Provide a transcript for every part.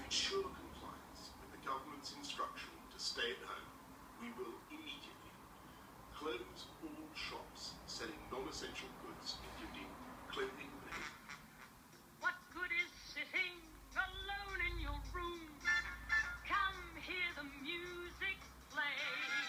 ensure compliance with the government's instruction to stay at home, we will immediately close all shops selling non-essential goods, including clothing and hair. What good is sitting alone in your room? Come hear the music play.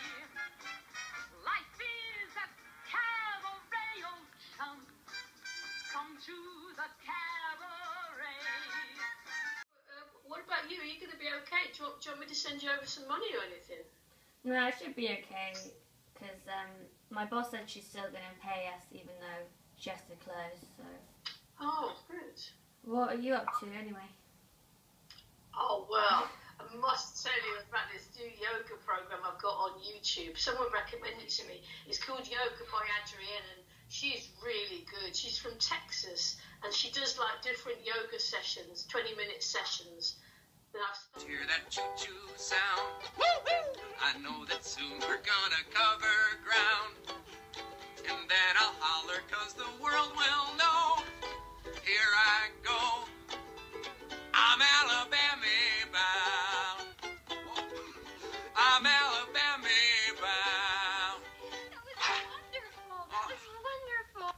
Life is a cabaret, old chum. Come to the cabaret. What about you? Are you going to be okay? Do you want me to send you over some money or anything? No, I should be okay, because my boss said she's still going to pay us even though she has to close, so... Oh, good. What are you up to anyway? Oh, well, I must tell you about this new yoga program I've got on YouTube. Someone recommended it to me. It's called Yoga by Adrienne, and she's really good. She's from Texas, and she does like different yoga sessions, 20-minute sessions. Hear that choo-choo sound. Woo-hoo! I know that soon we're gonna cover ground. And then I'll holler 'cause the world will know. Here I go. I'm Alabama bound. I'm Alabama bound. That was wonderful. That was wonderful.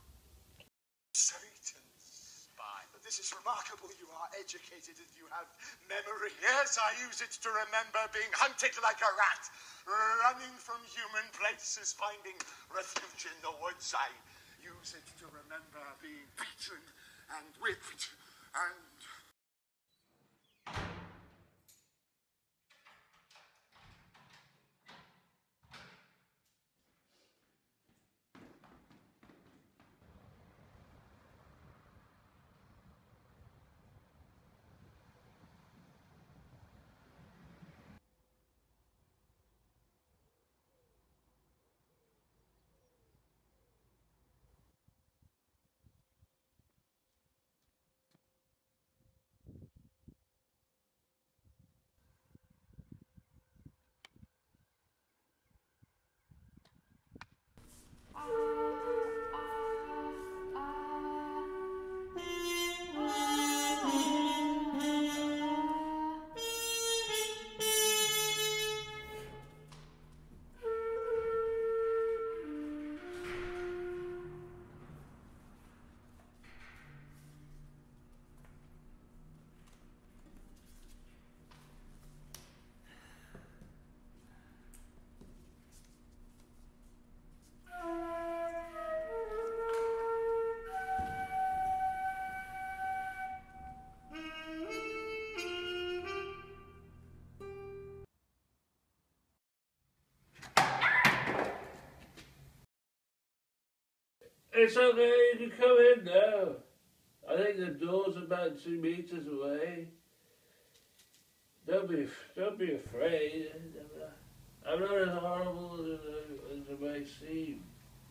Satan's spy. But this is remarkable. You are educated and you have memory. Yes, I use it to remember being hunted like a rat, running from human places, finding refuge in the woods. I use it to remember being beaten and whipped and... It's okay, you can come in now. I think the door's about 2 meters away. Don't be afraid. I'm not as horrible as I may seem.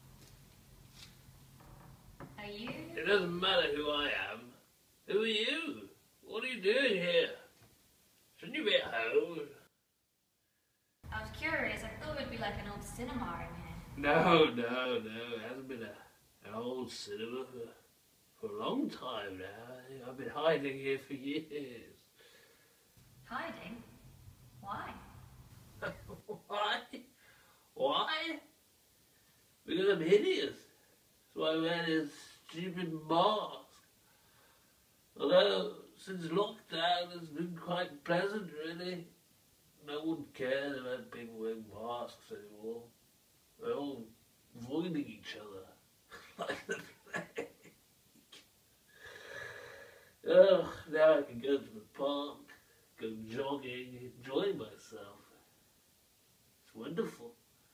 Are you? It doesn't matter who I am. Who are you? What are you doing here? Shouldn't you be at home? I was curious. I thought it would be like an old cinema in here. No. It hasn't been an old cinema for a long time now. I've been hiding here for years. Hiding? Why? Why? Why? Because I'm hideous. That's why I wear this stupid mask. Although, since lockdown, it's been quite pleasant, really. No one cares about people wearing masks anymore. They're all avoiding each other. Like the plague. Oh, now I can go to the park, go jogging, enjoy myself. It's wonderful.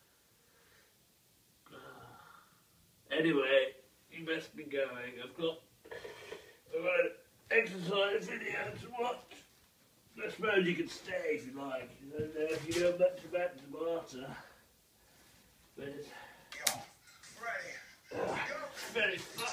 Anyway, you best be going. I've got an exercise video to watch. I suppose you can stay if you like. I don't know if you know much about Tomato, but it's very fun.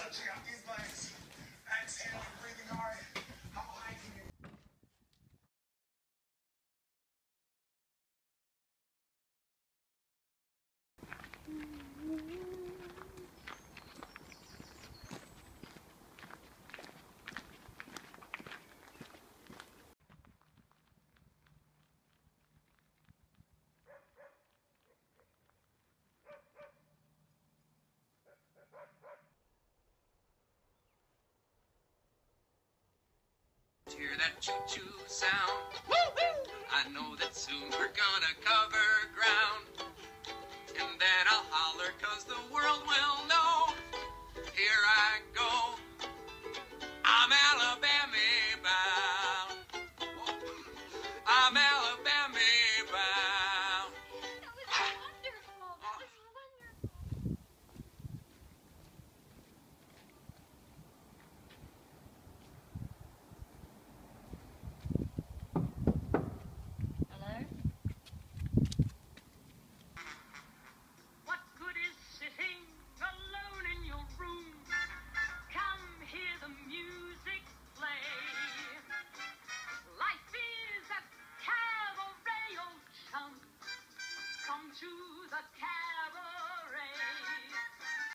To hear that choo-choo sound. I know that soon we're gonna cover ground. And then I'll holler 'cause the world will know. Here I go. I'm Alabama bound. I'm Alabama bound. That was wonderful. That was wonderful. Hello? What good is sitting alone in your room? Come hear the music play. Life is a cabaret, old chum. Come to the cabaret.